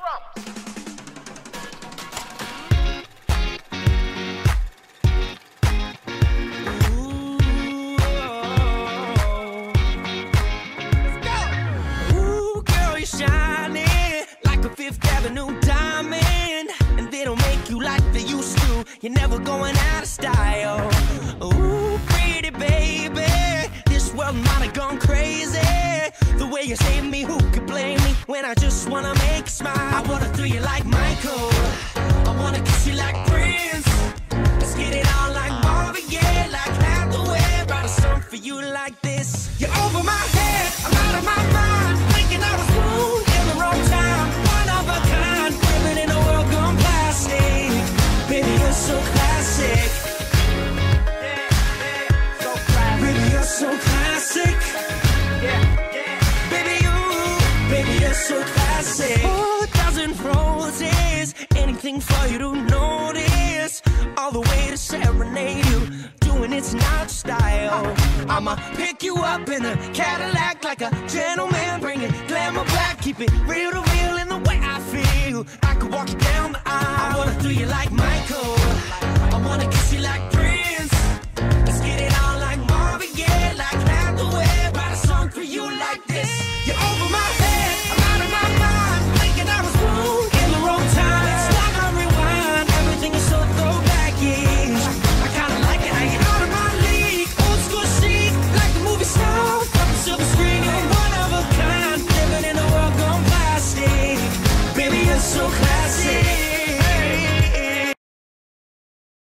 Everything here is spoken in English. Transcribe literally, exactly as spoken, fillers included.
drums. Avenue diamond, and they don't make you like they used to. You're never going out of style. Ooh, pretty baby, this world might have gone crazy. The way you saved me, who could blame me when I just wanna make you smile? I wanna throw you like Michael, I wanna kiss you like Prince. Let's get it on like Marvin, yeah, like Hathaway. Write a song for you like this. You're over my head, I'm out of my mind, thinking I was wrong in the wrong time. Of a kind, living in a world gone plastic. Baby, you're so classic. Yeah, yeah, so classic. Baby, you're so classic. Yeah, yeah. Baby, you, baby, you're so classic. Oh, a dozen roses, anything for you to notice. All the way to serenade you, doing it's not style. I'ma pick you up in a Cadillac like a gentleman, bring it glamour back, keep it real to real in the way I feel. I could walk you down the aisle. I wanna do you like Michael,